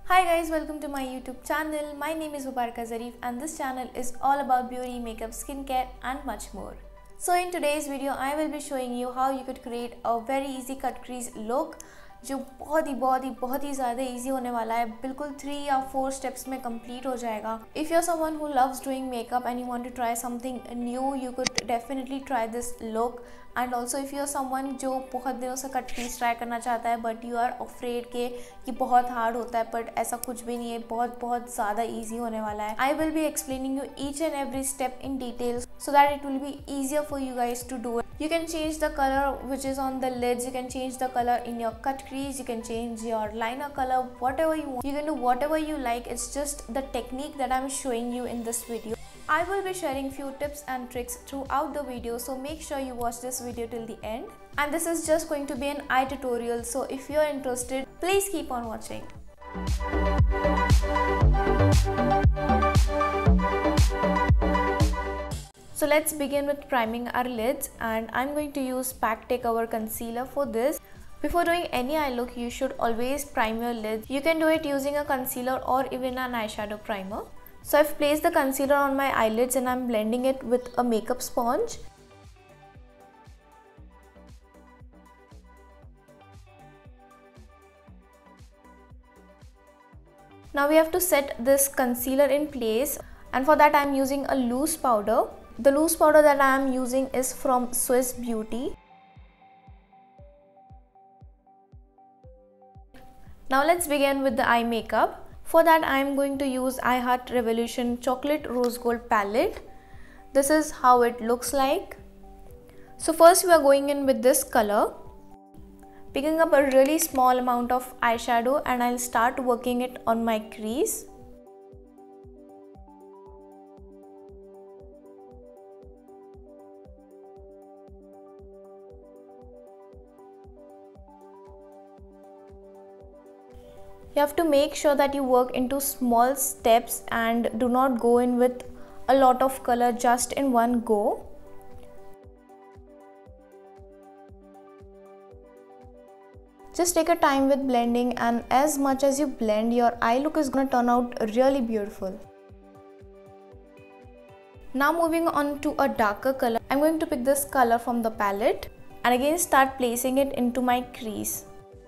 Hi guys, welcome to my YouTube channel. My name is Mubaraka Zarif and this channel is all about beauty, makeup, skincare and much more. So in today's video, I will be showing you how you could create a very easy cut crease look जो बहुत ही ज़्यादा easy होने वाला है. बिल्कुल 3 या 4 steps में complete हो जाएगा. If you're someone who loves doing makeup and you want to try something new, you could definitely try this look. And also if you're someone जो बहुत दिनों से cut crease try करना चाहता है but you are afraid कि ये बहुत hard होता है, but ऐसा कुछ भी नहीं है, बहुत ज़्यादा easy होने वाला है. I will be explaining you each and every step in details so that it will be easier for you guys to do it. You can change the color which is on the lids, you can change the color in your cut crease, you can change your liner color, whatever you want. You can do whatever you like. It's just the technique that I'm showing you in this video. I will be sharing few tips and tricks throughout the video, so make sure you watch this video till the end. And this is just going to be an eye tutorial, so if you're interested, please keep on watching. So let's begin with priming our lids, and I'm going to use Pack Takeover Concealer for this. Before doing any eye look, you should always prime your lids. You can do it using a concealer or even an eyeshadow primer. So I've placed the concealer on my eyelids and I'm blending it with a makeup sponge. Now we have to set this concealer in place, and for that I'm using a loose powder. The loose powder that I am using is from Swiss Beauty. Now let's begin with the eye makeup. For that I am going to use I Heart Revolution Chocolate Rose Gold Palette. This is how it looks like. So first we are going in with this color. Picking up a really small amount of eyeshadow and I'll start working it on my crease. You have to make sure that you work into small steps and do not go in with a lot of color just in one go. Just take your time with blending, and as much as you blend, your eye look is gonna turn out really beautiful. Now moving on to a darker color, I'm going to pick this color from the palette and again start placing it into my crease.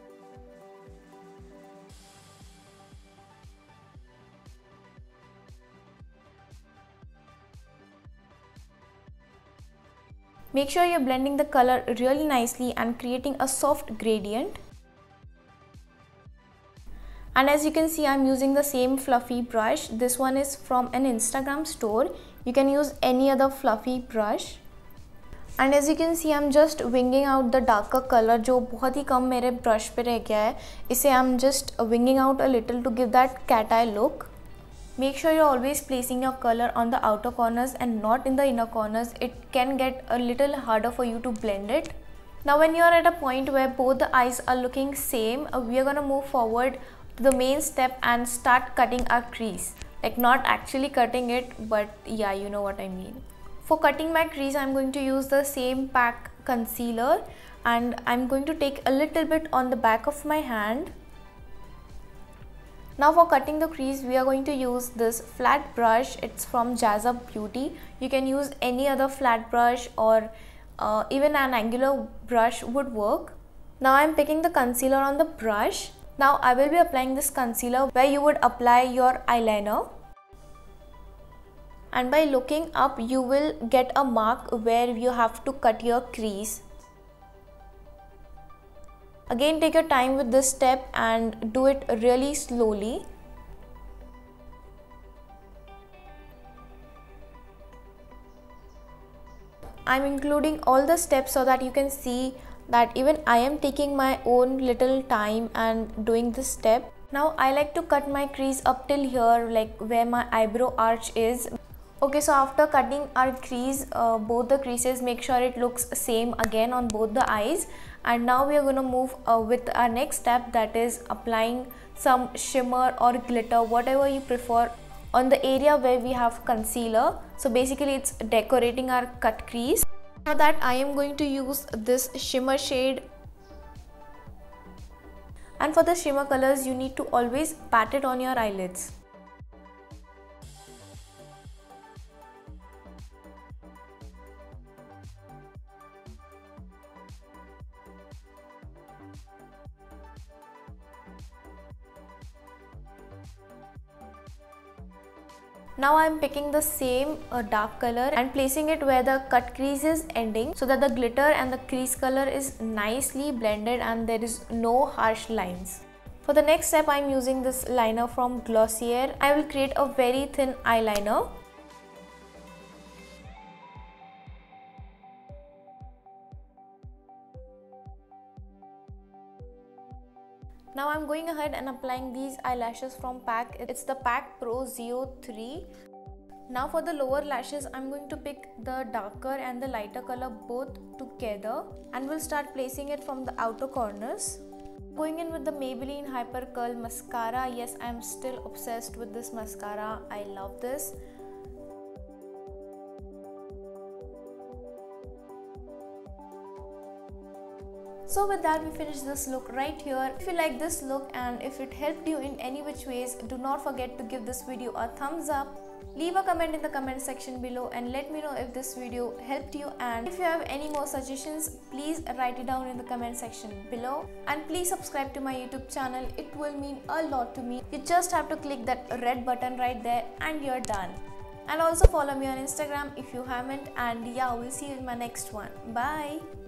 Make sure you're blending the color really nicely and creating a soft gradient. And as you can see, I'm using the same fluffy brush. This one is from an Instagram store. You can use any other fluffy brush. And as you can see, I'm just winging out the darker color जो बहुत ही कम मेरे brush पे रह गया है. इसे I'm just winging out a little to give that cat eye look. Make sure you're always placing your color on the outer corners and not in the inner corners. It can get a little harder for you to blend it. Now when you're at a point where both the eyes are looking same, we are gonna move forward to the main step and start cutting our crease. Like not actually cutting it, but yeah, you know what I mean. For cutting my crease, I'm going to use the same Pack concealer and I'm going to take a little bit on the back of my hand. Now for cutting the crease, we are going to use this flat brush. It's from Jazz Beauty. You can use any other flat brush or even an angular brush would work. Now I am picking the concealer on the brush. Now I will be applying this concealer where you would apply your eyeliner. And by looking up, you will get a mark where you have to cut your crease. Again, take your time with this step and do it really slowly. I'm including all the steps so that you can see that even I am taking my own little time and doing this step. Now I like to cut my crease up till here, like where my eyebrow arch is. Okay, so after cutting our crease, both the creases, make sure it looks same again on both the eyes. And now we are going to move with our next step, that is applying some shimmer or glitter, whatever you prefer, on the area where we have concealer. So basically it's decorating our cut crease. For that I am going to use this shimmer shade And for the shimmer colors, you need to always pat it on your eyelids. Now I am picking the same dark color and placing it where the cut crease is ending, so that the glitter and the crease color is nicely blended and there is no harsh lines. For the next step, I am using this liner from Glossier. I will create a very thin eyeliner. Now I'm going ahead and applying these eyelashes from PAC. It's the PAC Pro ZO3. Now for the lower lashes, I'm going to pick the darker and the lighter color both together and we'll start placing it from the outer corners. Going in with the Maybelline Hyper Curl Mascara. Yes, I'm still obsessed with this mascara. I love this. So with that, we finish this look right here. If you like this look and if it helped you in any which ways, do not forget to give this video a thumbs up. Leave a comment in the comment section below and let me know if this video helped you, and if you have any more suggestions, please write it down in the comment section below. And please subscribe to my YouTube channel. It will mean a lot to me. You just have to click that red button right there and you're done. And also follow me on Instagram if you haven't, and yeah, we'll see you in my next one. Bye.